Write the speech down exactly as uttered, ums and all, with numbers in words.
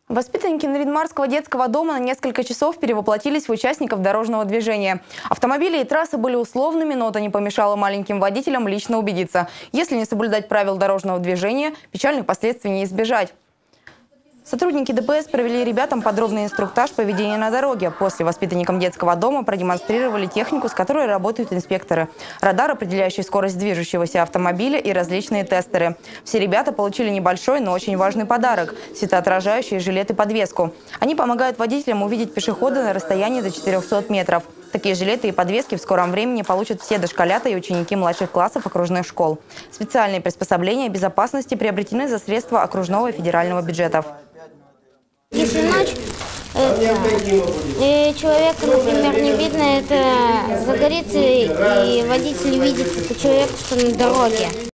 Воспитанники Нарьян-Марского детского дома на несколько часов перевоплотились в участников дорожного движения. Автомобили и трассы были условными, но это не помешало маленьким водителям лично убедиться. Если не соблюдать правил дорожного движения, печальных последствий не избежать. Сотрудники ДПС провели ребятам подробный инструктаж поведения на дороге. После воспитанникам детского дома продемонстрировали технику, с которой работают инспекторы. Радар, определяющий скорость движущегося автомобиля, и различные тестеры. Все ребята получили небольшой, но очень важный подарок – светоотражающие жилеты и подвеску. Они помогают водителям увидеть пешехода на расстоянии до четырёхсот метров. Такие жилеты и подвески в скором времени получат все дошколята и ученики младших классов окружных школ. Специальные приспособления безопасности приобретены за средства окружного и федерального бюджетов. Если ночь, это, и человека, например, не видно, это загорится, и водитель видит, это человек, что на дороге.